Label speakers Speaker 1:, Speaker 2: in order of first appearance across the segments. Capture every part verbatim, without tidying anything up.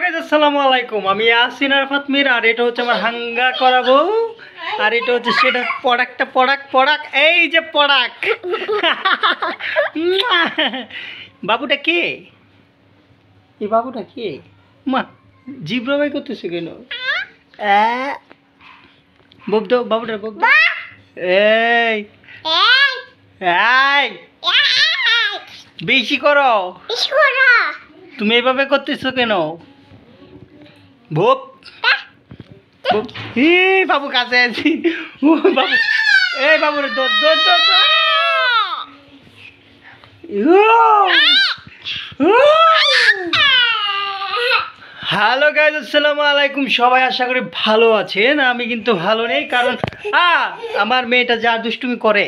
Speaker 1: Guys আসসালামু আলাইকুম। আমি ইয়াসিন আরফাত মির, আর এটা হচ্ছে আমার হাঙ্গা করাবো, আর এটা হচ্ছে সেটা প্রোডাক্টটা প্রোডাক্ট প্রোডাক্ট এই যে প্রোডাক্ট। বাবুটা কে? এই বাবুটা কে? মা জিব্রাবাই করতেছে কেন? ববদো বাবুটা ববদো। এই এই বেশি করো, তুমি এইভাবে করতেছো কেন? ভোপ বাবু কাছে আছি। বাবু এই বাবুর দৌড় দৌড় দৌড়। হ্যালো গাইস আসসালামু আলাইকুম। সবাই আশা করি ভালো আছেন। আমি কিন্তু ভালো নেই, কারণ হ্যাঁ আমার মেয়েটা যা দুষ্টুমি করে।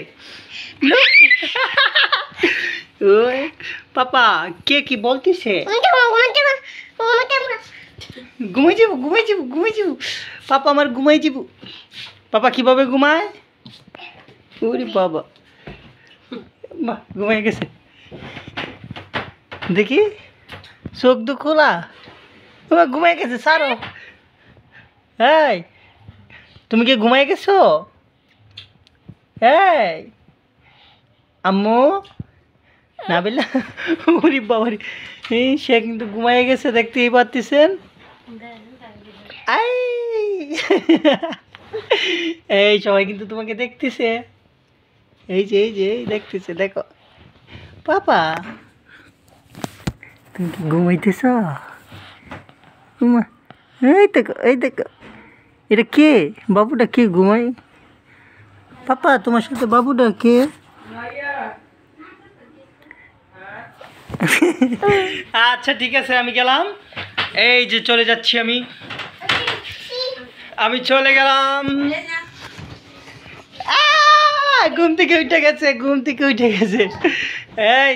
Speaker 1: পাপা কে কি বলতেছে? ঘুমাই যাবো ঘুমাই যাবো ঘুমাই যাবো পাপা আমার ঘুমাই যাবো। পাপা কিভাবে ঘুমায়? ওরে বাবা বাহ ঘুমাই গেছে, দেখি চোখ দু খোলা। তোমার ঘুমাই গেছে সারো। এই তুমি কি ঘুমাই গেছো? এই আম্মু না বিল্লা। ওরে বাবারে, এই সে কিন্তু ঘুমাই গেছে, দেখতেই পাচ্ছেন। এই সবাই কিন্তু তোমাকে দেখতেছে, এই যে এই যে দেখতেছে। দেখো পাপা তুমি কি ঘুমাইতেছ? এই দেখো এই দেখো, এটা কে? বাবুটা কে ঘুমাই? পাপা তোমার সাথে বাবুটা কে? আচ্ছা ঠিক আছে আমি গেলাম, এই যে চলে যাচ্ছি আমি আমি চলে গেলাম। ঘুম থেকে উঠে গেছে ঘুম থেকে উঠে গেছে। এই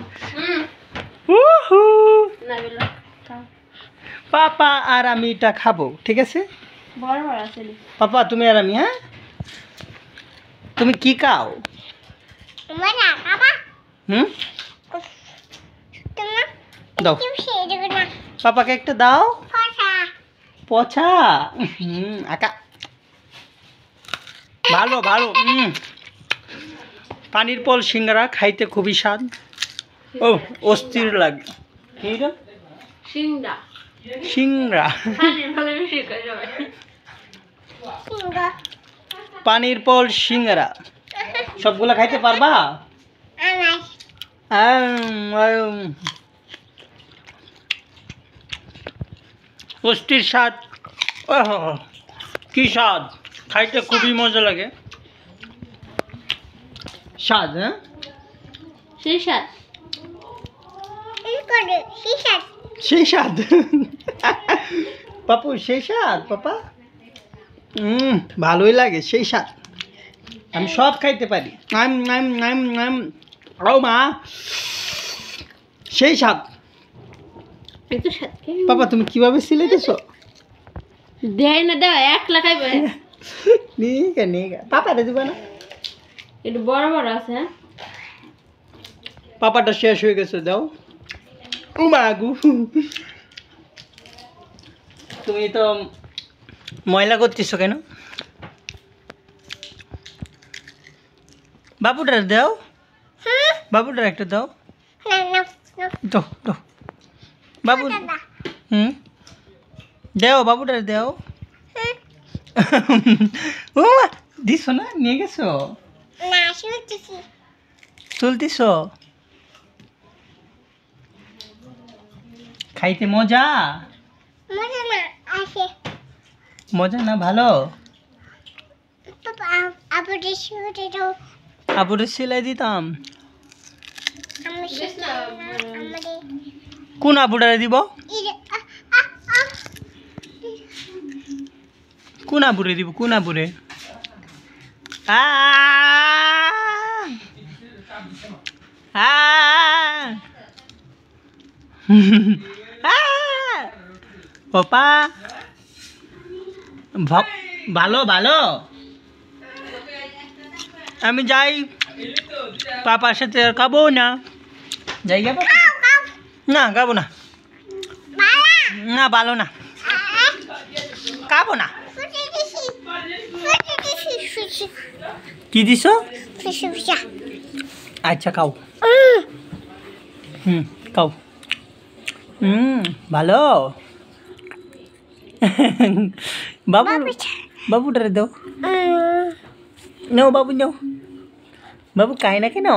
Speaker 1: পাপা আর আমি এটা খাবো, ঠিক আছে? পাপা তুমি আর আমি, হ্যাঁ তুমি কি খাও? হুম দাও পাপাকে একটা দাও। পচা হুম আকা ভালো ভালো। হুম পানির পল সিঙ্গারা খাইতে খুবই স্বাদ। ও অস্থির লাগে। সিংড়া পানির পল সিঙ্গারা সবগুলা খাইতে পারবা? অস্থির স্বাদ, কি স্বাদ, খাইতে খুবই মজা লাগে। স্বাদ, হ্যাঁ সেই স্বাদ সেই স্বাদ পাপু সেই স্বাদ পাপা। হুম ভালোই লাগে সেই স্বাদ, আমি সব খাইতে পারি। নাম নাম নাম নাম ও মা সেই স্বাদ। পাপা তুমি কিভাবে সিলাইতেছো? দেয় না দাও এক লাখাইবে নিগা নিগা পাপাটা দিবা না? একটু বড় বড় আছে। পাপাটা শেষ হয়ে গেছে, দাও। ও মা গু তুমি তো ময়লা করতেছো কেন? বাবুটার দাও, বাবুটার একটা দাও। দাও দাও বাবু। হুম দেও বাবুটার দেও। ও দিছ না, নিয়ে গেছো? তুলতেছ? খাইতে মজা মজা না ভালো? আবুরে সেলাই দিতাম। কোন আবুটারে দিব? কোন আবুরে দিব? কোন আবুরে? আ পাপা ভালো ভালো। আমি যাই, পাপার সাথে আর খাবো না। যাই না খাবো না। না ভালো না, খাবো না। কি দিছ? আচ্ছা খাও। হুম খাও। হুম ভালো। বাবু বাবুটারে দাও, নাও বাবু নাও। বাবু খায় না কেন?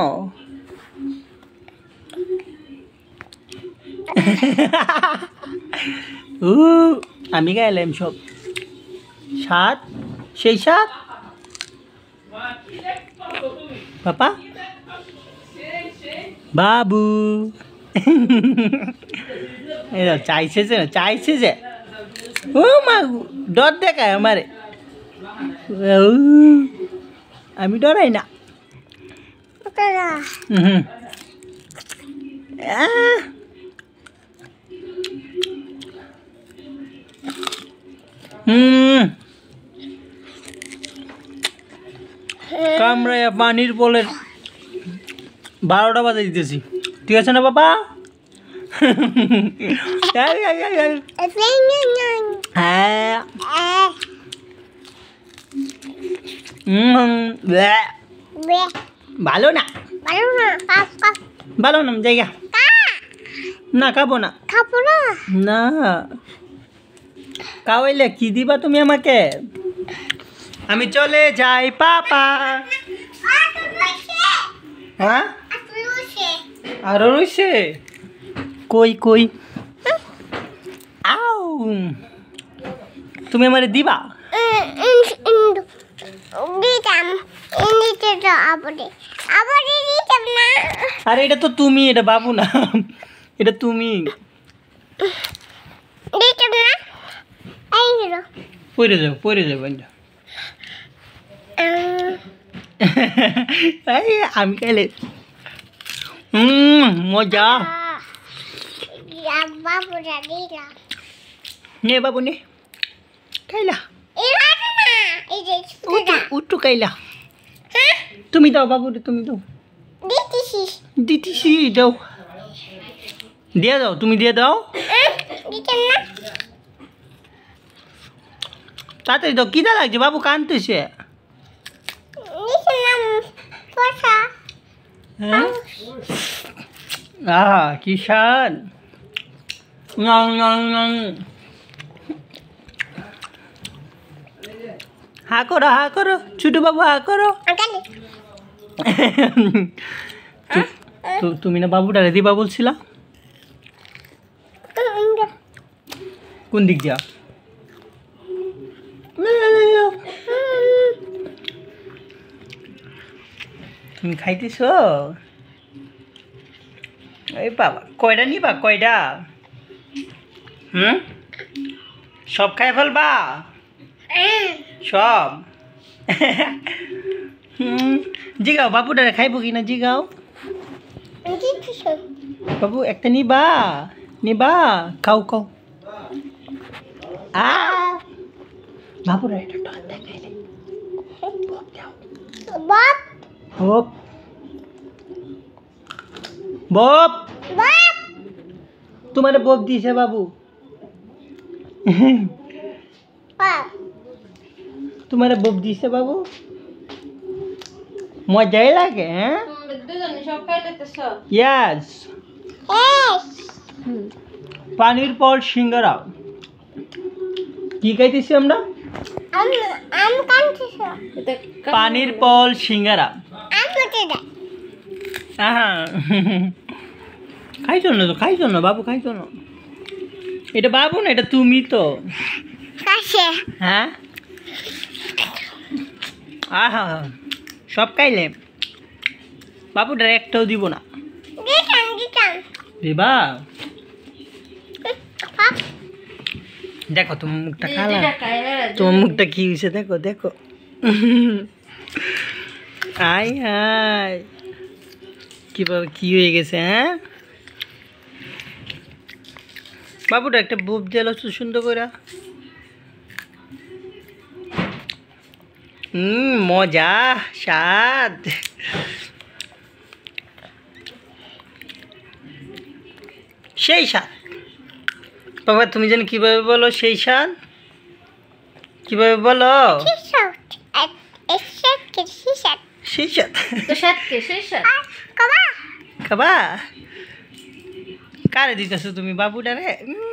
Speaker 1: ও আমি গাইলাম সব সাত, সেই সাত পাপা বাবু চাইছে যে চাইছে যে ও মা ডর দেখায় আমারে, আমি ডরাই না। হুম হুম কামড়াইয়া পানির বলের বারোটা বাজে দিতেছি, ঠিক আছে না বাবা? হ্যাঁ ভালো না, ভালো না জায়গা না, খাবো না, খাবো না না। খাওয়াইলে কি দিবা তুমি আমাকে? আমি চলে যাই পাপা। হ্যাঁ আরো রয়েছে কই কই? আউ তুমি আমারে দিবা? আরে এটা তো তুমি, এটা বাবু না, এটা তুমি। পড়ে যাও পড়ে যাও বন্ধু। আমি খাইলে হুম মজা। নে বাবু নে খাইলা, উঠু খাইলা। তুমি দাও বাবু, তুমি দাও। দিতেছি দাও, দিয়ে দাও, তুমি দিয়ে দাও তাড়াতাড়ি দাও। কিদা লাগছে বাবু? কানতেছে। আহা কি স্বাদ। হা করো হা করো ছোট বাবু, হা করো। তুমি না বাবুটারে দিবা বলছিলা? কোন দিক দিয়া? তুমি খাইতেছ? এই বাবা কয়টা নিবা? কয়টা? হুম সব খাই ফেলবা? সব? হুম জিগাও বাবুটারে খাইবো কিনা জিগাও। বাবু একটা নিবা? নিবা? খাও খাও। আ বাবুরা এটা ডর দেখাইলে বাপ বাপ বাপ বাপ তোমার বপ দিছে বাবু, তোমার বপ দিছে বাবু। মজাই লাগে। হ্যাঁ ইয়াস পানির পর সিঙ্গারা। কি খাইতেছি আমরা? পানির পল সিঙ্গারা। খাইছো না তো? খাইছো না বাবু? খাইছো না? এটা বাবু না, এটা তুমি তো। হ্যাঁ আহা সব খাইলে বাবুটার একটাও দিব না। দিবা? দেখো তোমার মুখটা কালা, তোমার মুখটা কি হয়েছে দেখো দেখো। আয় হায় কিভাবে কি হয়ে গেছে। হ্যাঁ বাবুটা একটা বুপ দিল সুন্দর করে। হুম মজা স্বাদ। সেই স্বাদ বাবা তুমি জানি কিভাবে বলো সেই সাত কিভাবে বলো সেই সাত কাবা কারে দিতেছো তুমি বাবুটারে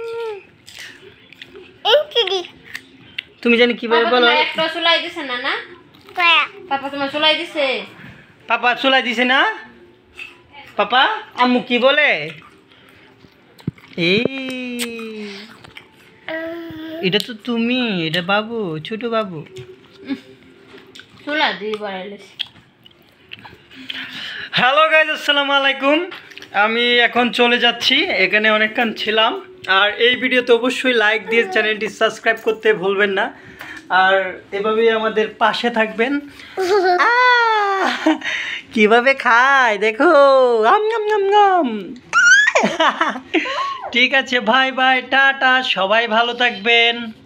Speaker 1: তুমি জানি কিভাবে বলো
Speaker 2: একটা চুলাই দিছে না না পাপা তোমার চুলাই দিছে
Speaker 1: পাপা চুলাই দিছে না পাপা আম্মু কি বলে এই এটা তো তুমি এটা বাবু ছোট বাবু
Speaker 2: চুলা দিয়ে বাড়াইলিস
Speaker 1: হ্যালো গাইজ আসসালামু আলাইকুম আমি এখন চলে যাচ্ছি এখানে অনেকক্ষণ ছিলাম আর এই ভিডিওতে অবশ্যই লাইক দিয়ে চ্যানেলটি সাবস্ক্রাইব করতে ভুলবেন না আর এভাবেই আমাদের পাশে থাকবেন কিভাবে খায় দেখো আম নাম নাম নাম ঠিক আছে ভাই বাই টাটা সবাই ভালো থাকবেন।